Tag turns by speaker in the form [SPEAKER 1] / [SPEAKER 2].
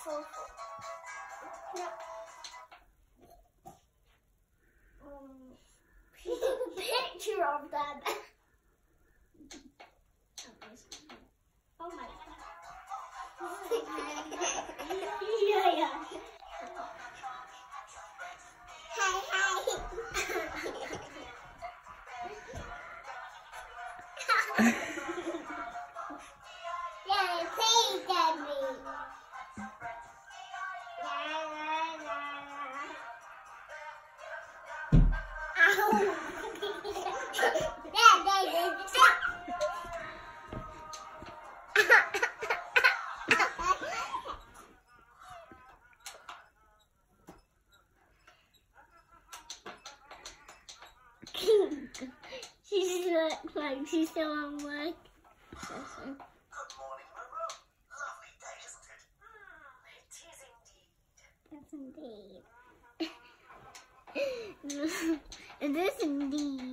[SPEAKER 1] Picture of them. Oh my god. Yeah. Hi. Yeah, please get me. She looks like she's still on work.
[SPEAKER 2] Good morning, Momo. Lovely day, isn't it?
[SPEAKER 1] Yes, indeed. It is indeed.